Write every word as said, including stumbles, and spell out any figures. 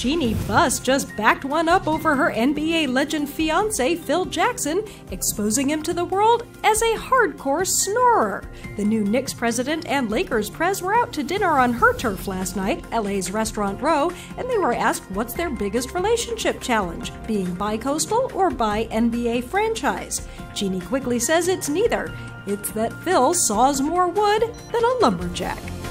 Jeanie Buss just backed one up over her N B A legend fiance Phil Jackson, exposing him to the world as a hardcore snorer. The new Knicks president and Lakers Prez were out to dinner on her turf last night, L A's Restaurant Row, and they were asked what's their biggest relationship challenge, being bi-coastal or bi-N B A franchise. Jeanie quickly says it's neither. It's that Phil saws more wood than a lumberjack.